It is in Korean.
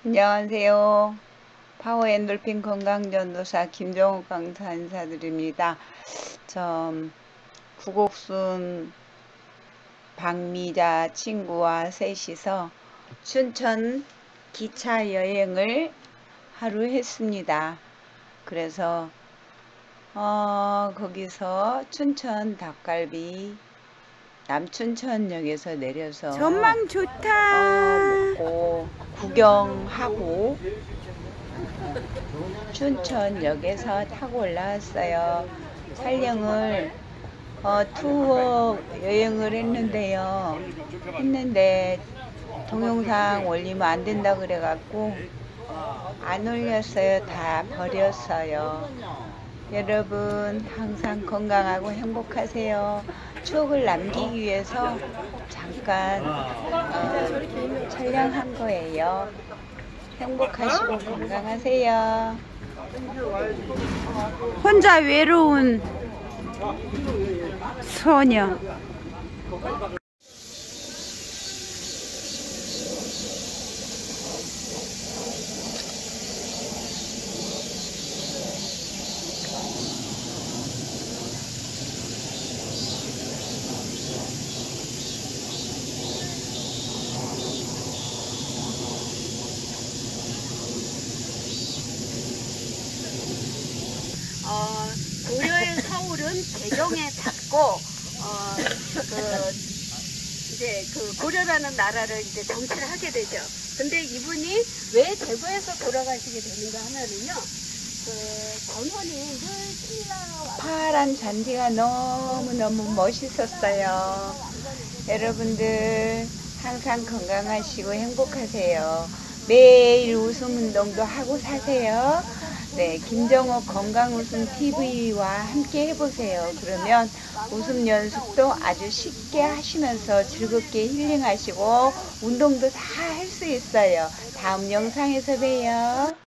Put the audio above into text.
안녕하세요. 파워엔돌핀 건강전도사 김정욱 강사 인사드립니다. 저 구곡순 박미자 친구와 셋이서 춘천 기차 여행을 하루 했습니다. 그래서 거기서 춘천 닭갈비 남춘천역에서 내려서 전망 좋다. 먹고 구경하고 춘천역에서 타고 올라왔어요. 촬영을 투어 여행을 했는데 동영상 올리면 안 된다 그래갖고 안 올렸어요. 다 버렸어요. 여러분 항상 건강하고 행복하세요. 추억을 남기기 위해서 잠깐 촬영한 거예요. 행복하시고 건강하세요. 혼자 외로운 소녀. 고려의 서울은 대경에 닿고 이제 그 고려라는 나라를 이제 정치를 하게 되죠. 근데 이분이 왜 대구에서 돌아가시게 되는가 하면은요, 전원이 늘 신라와 파란 잔디가 너무너무 멋있었어요. 여러분들 항상 건강하시고 행복하세요. 매일 웃음 운동도 하고 사세요. 네, 김정욱 건강웃음 TV와 함께 해보세요. 그러면 웃음 연습도 아주 쉽게 하시면서 즐겁게 힐링하시고 운동도 다 할 수 있어요. 다음 영상에서 봬요.